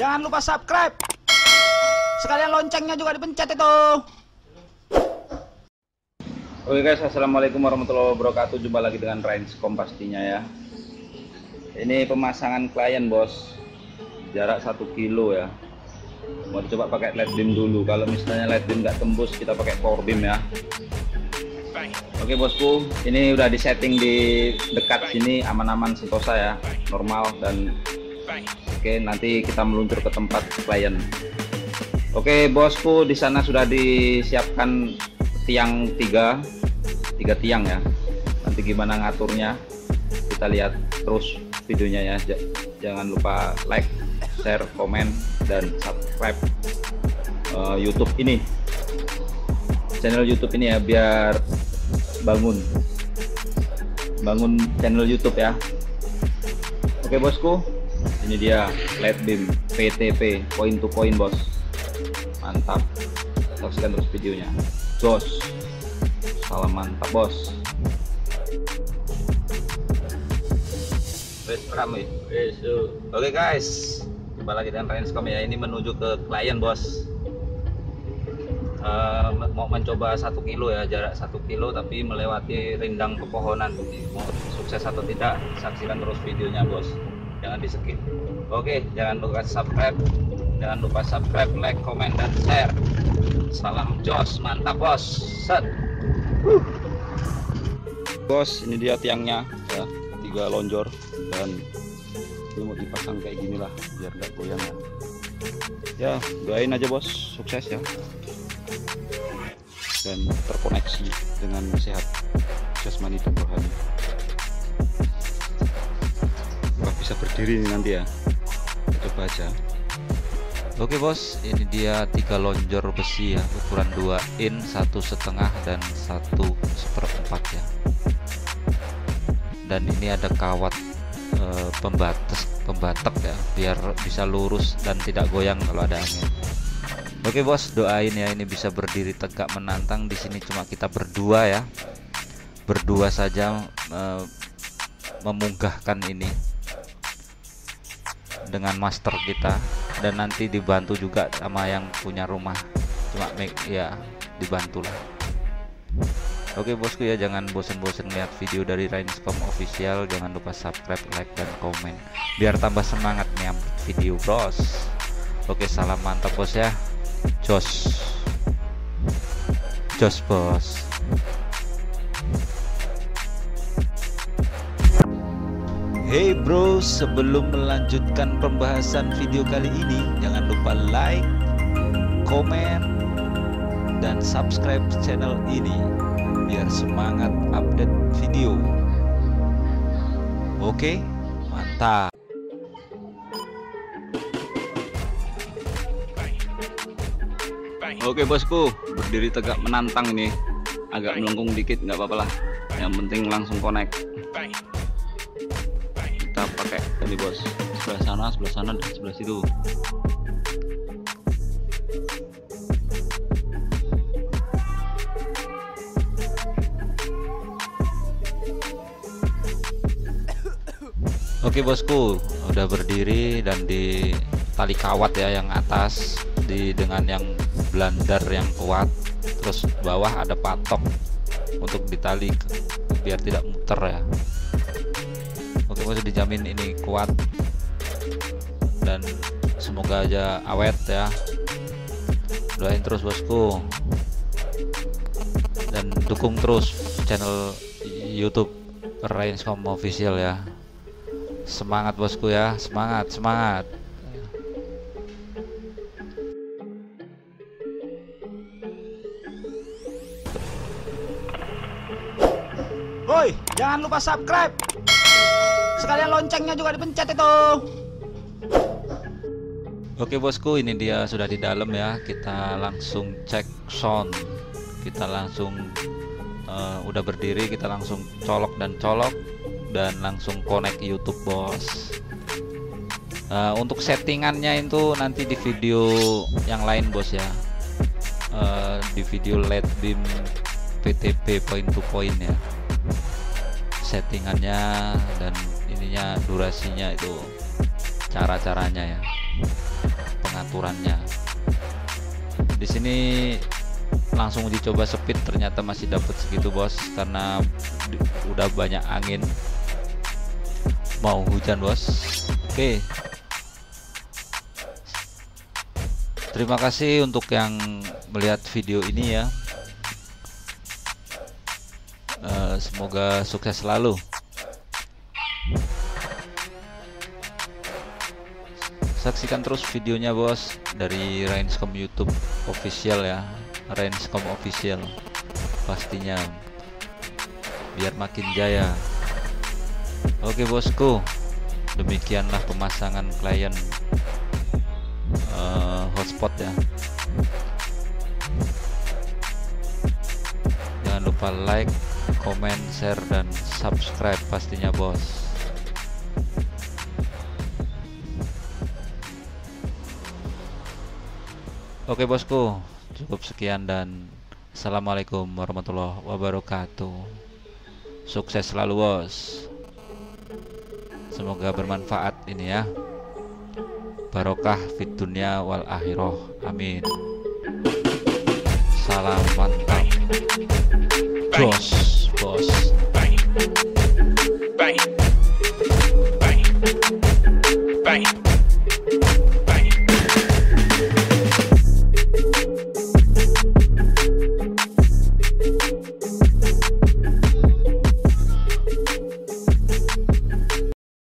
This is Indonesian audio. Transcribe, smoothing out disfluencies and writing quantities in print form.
jangan lupa subscribe. Sekalian loncengnya juga dipencet itu. Oke guys, assalamualaikum warahmatullahi wabarakatuh. Jumpa lagi dengan Rainscom pastinya ya. Ini pemasangan klien bos, jarak 1 kilo ya. Mau coba pakai LED beam dulu. Kalau misalnya LED beam nggak tembus, kita pakai power beam ya. Oke bosku, ini udah disetting di dekat sini, aman-aman sentosa ya, normal. Dan oke, nanti kita meluncur ke tempat klien. Oke bosku, di sana sudah disiapkan tiang tiga tiang ya. Nanti gimana ngaturnya kita lihat terus videonya ya. Jangan lupa like, share, komen, dan subscribe YouTube ini, channel YouTube ini ya, biar bangun channel YouTube ya. Oke bosku, ini dia LED beam PTP point to point bos, mantap. Saksikan terus videonya, jos. Salam mantap bos. Oke guys, jumpa lagi dengan Rainscom ya. Ini menuju ke klien bos. Mau mencoba 1 kilo ya, jarak 1 kilo tapi melewati rindang pepohonan. Mau sukses atau tidak, saksikan terus videonya bos, jangan di skip. Oke, jangan lupa subscribe, like, komen, dan share. Salam jos, mantap bos. Set. Bos, ini dia tiangnya ya, 3 lonjor, dan ini mau dipasang kayak gini lah biar nggak goyang ya. Doain aja bos, sukses ya, dan terkoneksi dengan sehat jasmani dan rohani. Wah, bisa berdiri nanti ya, coba aja. Oke bos, ini dia 3 lonjor besi ya, ukuran 2 in, 1,5 dan 1/4 ya. Dan ini ada kawat pembatek ya, biar bisa lurus dan tidak goyang kalau ada angin. Oke bos, doain ya ini bisa berdiri tegak menantang. Di sini cuma kita berdua ya, berdua saja memunggahkan ini dengan master kita, dan nanti dibantu juga sama yang punya rumah, cuma ya dibantulah. Oke bosku ya, jangan bosen-bosen lihat video dari Rainscom official. Jangan lupa subscribe, like, dan komen biar tambah semangat nih video bros. Oke, salam mantap bos ya. Jos bos. Hey bro, sebelum melanjutkan pembahasan video kali ini, jangan lupa like, komen, dan subscribe channel ini biar semangat update video. Oke, mantap. Oke bosku, berdiri tegak menantang ini. Agak melengkung dikit nggak apa-apa lah, yang penting langsung connect. Kita pakai ini bos, sebelah sana dan sebelah situ. Oke bosku, udah berdiri dan di tali kawat ya yang atas dengan yang blandar yang kuat, terus bawah ada patok untuk ditali biar tidak muter ya. Oke bos, dijamin ini kuat dan semoga aja awet ya. Doain terus bosku, dan dukung terus channel YouTube Rainscom official ya. Semangat bosku ya, semangat. Woi, jangan lupa subscribe. Sekalian loncengnya juga dipencet itu. Oke bosku, ini dia sudah di dalam ya. Kita langsung cek sound. Kita langsung udah berdiri, kita langsung colok dan langsung connect YouTube bos. Untuk settingannya itu nanti di video yang lain bos ya, di video LED beam PTP point to point ya, settingannya dan ininya, durasinya itu, cara-caranya ya. pengaturannya. Di sini langsung dicoba speed, ternyata masih dapat segitu bos, karena udah banyak angin, mau hujan bos. Oke, terima kasih untuk yang melihat video ini ya. Semoga sukses selalu. Saksikan terus videonya bos dari Rainscom YouTube official ya, Rainscom official pastinya, biar makin jaya. Oke bosku, demikianlah pemasangan klien hotspot ya. Jangan lupa like, comment, share, dan subscribe pastinya bos. Oke bosku, cukup sekian dan assalamualaikum warahmatullahi wabarakatuh. Sukses selalu bos. Semoga bermanfaat ini ya. Barokah fid dunya wal akhirah. Amin. Salam mantap. Jos, bos. Bang. Bang. Bang. Bang.